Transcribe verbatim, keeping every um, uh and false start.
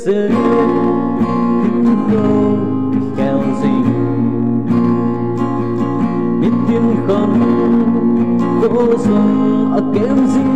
leiset hinkho kikhel jing biết tiên không cố dòng ở kém jing